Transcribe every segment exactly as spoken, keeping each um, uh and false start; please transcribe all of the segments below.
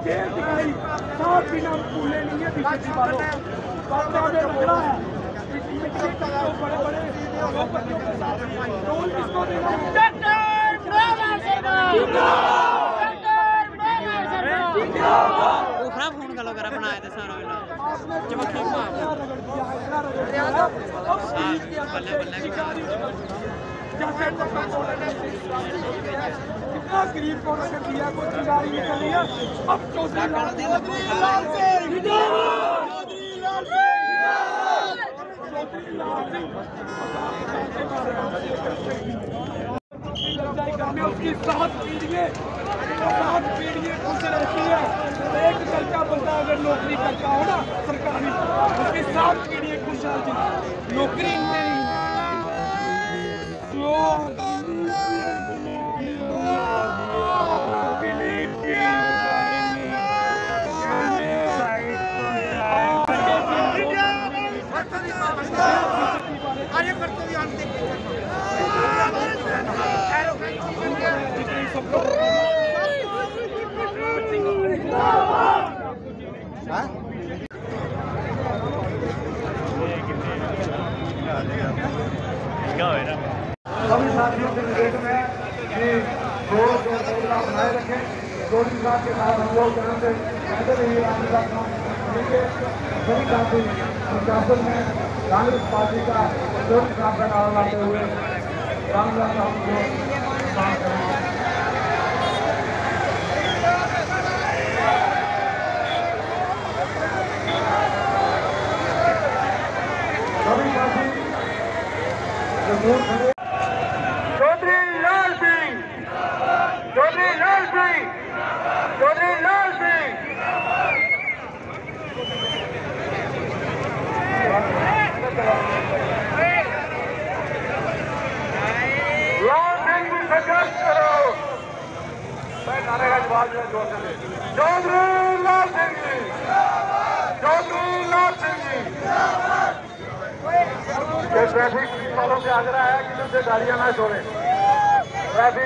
Jail दिखाई, सात दिन हम भूले नहीं है बीजेपी वालों। बाबा ने रगड़ा है बड़े बड़े बच्चों के साथ रोल किसको देना है? उखड़ा फोन का लोग बनाए थे सारा वाला जब खेल में बल्ले बल्ले कितना गरीब को उन्होंने दिया, कोई गाड़ी निकल रही है। अब चौधरी लाल सिंह उसकी सात पीढ़ियाँ सात पीढ़ियाँ खुश रहती है। एक घर का बंदा अगर नौकरी करता हो ना सरकारी, उसकी सात पीढ़ियाँ खुश रहती है। नौकरी नहीं सभी साथियों के निवेदन है कि रोज बनाए रखें। चौधरी साहब के साथ हम लोग यहाँ से पैदल ही सभी साथी प्रशासन में कांग्रेस पार्टी का चौधरी साहब का नारा लाते हुए रामलाल साहब को काम करेंगे। सभी साथी चौधरी लाल सिंह, चौधरी लाल सिंह, चौधरी लाल सिंह। लाल सिंह की संघर्ष करो। मैं नारे का जवाब दिया जोर से। चौधरी लाल सिंह जी, चौधरी लाल सिंह जी। ये ट्रैफिक वालों से आग्रह है कि उनसे गाड़ियां ना छोड़ें। ट्रैफिक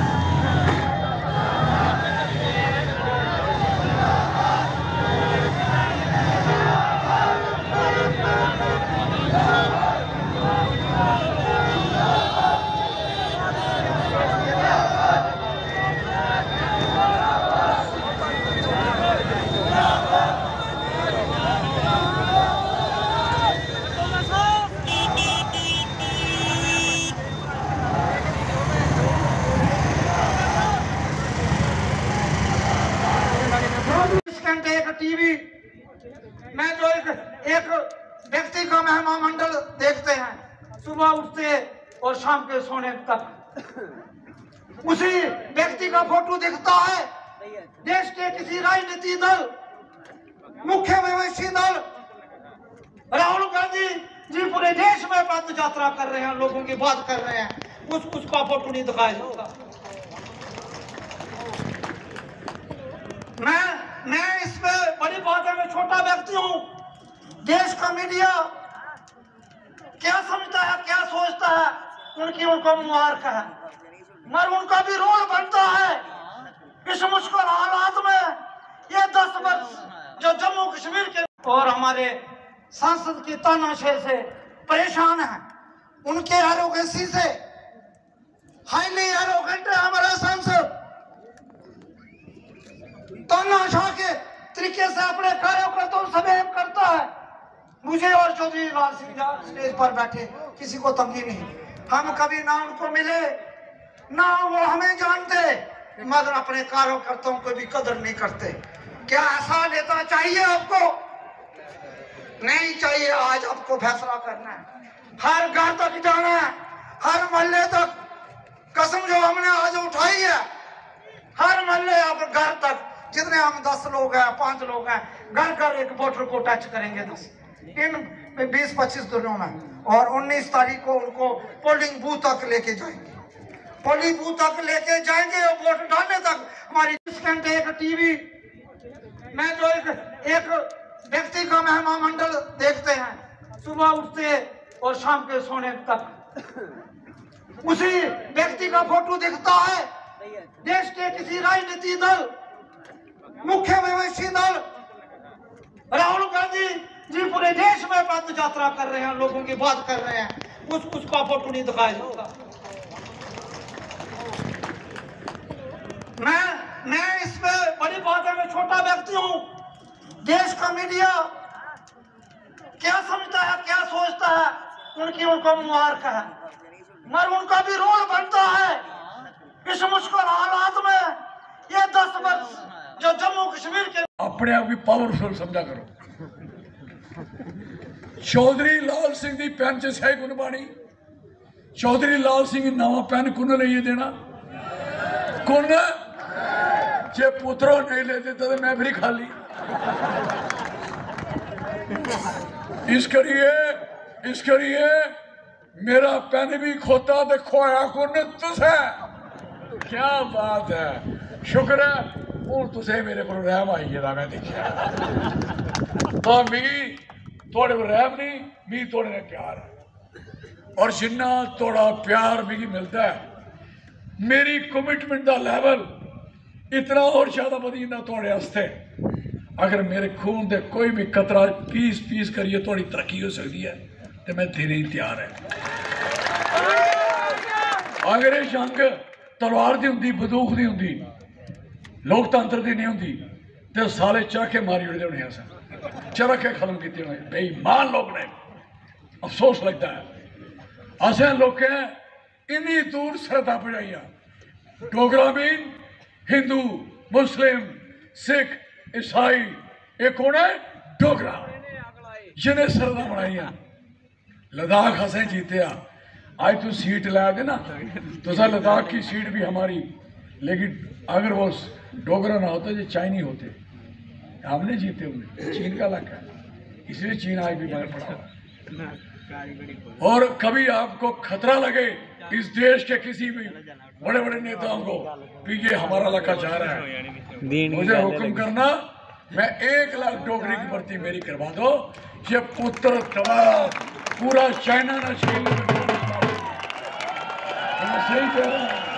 टीवी में जो एक एक व्यक्ति का मेहमान मंडल देखते हैं, सुबह उठते और शाम के सोने तक उसी व्यक्ति का फोटो दिखता है। देश के किसी राजनीति दल, मुख्य विपक्षी दल राहुल गांधी जी पूरे देश में पद यात्रा कर रहे हैं, लोगों की बात कर रहे हैं, उस उसका फोटो नहीं दिखाया जाता। मैं मैं इसमें बड़ी बात है, मैं छोटा व्यक्ति हूँ। देश का मीडिया क्या समझता है, क्या सोचता है, उनकी उनको मुबारक है, मगर उनका भी रोल बनता है इस मुश्किल हालात में। ये दस वर्ष जो जम्मू कश्मीर के और हमारे सांसद की तानाशाही से परेशान है, उनके एरोगेंसी से, हाईली एरोगेंट है हमारा सांसद, तानाशाह के तरीके से अपने कार्यकर्ताओं से व्यवहार करता है। मुझे और चौधरी लाल सिंह स्टेज पर बैठे किसी को तंगी नहीं। हम कभी ना उनको मिले ना वो हमें जानते, मगर अपने कार्यकर्ताओं को भी कदर नहीं करते। क्या ऐसा नेता चाहिए आपको? नहीं चाहिए। आज आपको फैसला करना है, हर घर तक जाना है, हर मोहल्ले तक। कसम जो हमने आज उठाई है, हर मोहल्ले अब घर तक, जितने हम दस लोग हैं, पांच लोग हैं, घर घर एक वोटर को टच करेंगे दस इन बीस पच्चीस दिनों में। और उन्नीस तारीख को उनको पोलिंग बूथ तक लेके जाएंगे, पोलिंग बूथ तक लेके जाएंगे और वोट डालने तक। हमारी बीस घंटे एक टीवी में जो एक, एक व्यक्ति का मेहमान मंडल देखते हैं, सुबह उठते और शाम के सोने तक उसी व्यक्ति का फोटो दिखता है। देश के किसी राजनीति दल, मुख्य कांग्रेसी दल राहुल गांधी जी पूरे देश में पद यात्रा कर रहे हैं, लोगों की बात कर रहे हैं, उस उसका फोटो नहीं दिखाया जाता। मैं मैं इसमें बड़ी बात है, मैं छोटा व्यक्ति हूँ। देश का मीडिया क्या समझता है, क्या सोचता है, उनकी उनको मुबारक है, मगर उनका भी रोल बनता है इस मुश्किल हालात में। ये दस वर्ष जो जम्मू कश्मीर के अपने आप की पावरफुल समझा करो। चौधरी लाल सिंह की पेन च सही कुन पानी, चौधरी लाल सिंह नवा पेन कुन लेइए देना, कुन जे पुत्रों नहीं ले देता तो मैं फिर खाली। इस करिए इस करिए मेरा पेन भी खोता तो खोया कुन तुसे। क्या बात है, शुक्र है हूँ तुसे मेरे को रहम आई है, मैं देखा तो मिगी थोड़े को रहम नहीं, मी थोड़े ने प्यार है, और जिन्ना थोड़ा प्यार मिगी मिलता है, मेरी कमिटमेंट का लेवल इतना और ज्यादा वधी ना थोड़े वास्ते। अगर मेरे खून दे कोई भी कतरा पीस पीस करिए थोड़ी तरक्की हो सकती है तो मैं देने ही तैयार है। अगर ये जंग तलवार दी हुंदी, बंदूक दी हुंदी, लोकतंत्र दी नहीं हुंदी तो साले चरखे मारी उड़ते होने अस, चरखे खत्म किए होने। बेईमान लोग ने, अफसोस लगता है असें लोकें इन्नी दूर सरहदां पजाइयां। डोगरा मीन हिंदू, मुस्लिम, सिख, ईसाई, ये कौन है? डोगरा, जिन्हें सरहदां बनाइयां। लद्दाख असें जीतिया, आज तू सीट ला दे ना तो सर लद्दाख की सीट भी हमारी, लेकिन अगर वो डोगरा ना होते, जो चाइनी होते, हमने जीते हुए। चीन का इलाका है, इसलिए चीन आज भी मगर पड़ा हुआ। और कभी आपको खतरा लगे इस देश के किसी भी बड़े बड़े नेताओं को कि ये हमारा इलाका जा रहा है, मुझे हुक्म करना, मैं एक लाख डोगरी की भर्ती मेरी करवा दो। ये पुत्र तवा पूरा चाइना ना छीन, सही कह रहा हूं।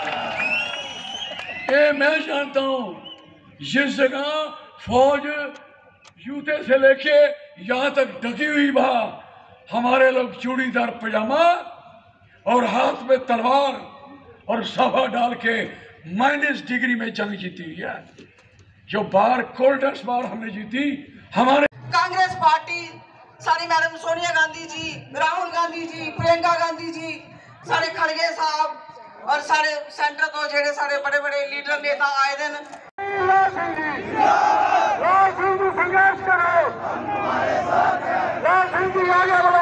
ये मैं जानता हूं जिस जगह फौज जूते से लेके यहाँ तक ढकी हुई बा, हमारे लोग चूड़ीदार पजामा और हाथ में तलवार और साफा डाल के माइनस डिग्री में जंग जीती हुई है। जो बार कोल्डर्स बार हमने जीती, हमारे कांग्रेस पार्टी सारी मैडम सोनिया गांधी जी, राहुल गांधी जी, प्रियंका गांधी जी, सारे खड़गे साहब और सारे सेंटर तो जेडे सारे बड़े बड़े लीडर नेता आए दिन। संघर्ष करो, आगे बढ़ो।